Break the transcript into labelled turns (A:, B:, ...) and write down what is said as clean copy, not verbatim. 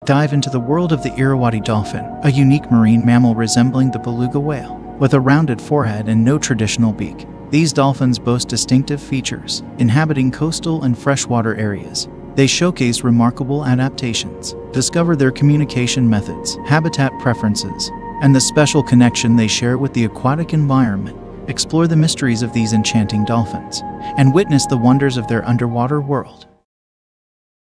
A: Dive into the world of the Irrawaddy dolphin, a unique marine mammal resembling the beluga whale, with a rounded forehead and no traditional beak. These dolphins boast distinctive features, inhabiting coastal and freshwater areas. They showcase remarkable adaptations, discover their communication methods, habitat preferences, and the special connection they share with the aquatic environment. Explore the mysteries of these enchanting dolphins, and witness the wonders of their underwater world.